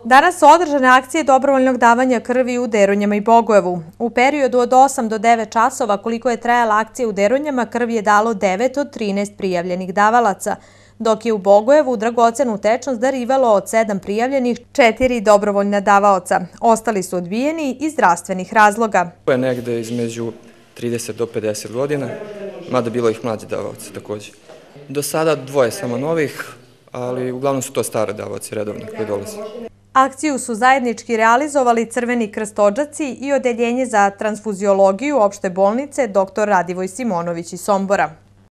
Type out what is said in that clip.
Danas su održane akcije dobrovoljnog davanja krvi u Deronjama i Bogojevu. U periodu od 8 do 9 časova koliko je trajala akcija u Deronjama, krv je dalo 9 od 13 prijavljenih davalaca, dok je u Bogojevu dragocenu tečnost darivalo od 7 prijavljenih 4 dobrovoljna davaoca. Ostali su odbijeni iz zdravstvenih razloga. To je negde između 30 do 50 godina, mada bilo ih mlađe davaoca također. Do sada dvoje samo novih, ali uglavnom su to stare davaoci redovni koji dolaze. Akciju su zajednički realizovali Crveni krst Odžaci i Odeljenje za transfuziologiju opšte bolnice dr. Radivoj Simonović iz Sombora.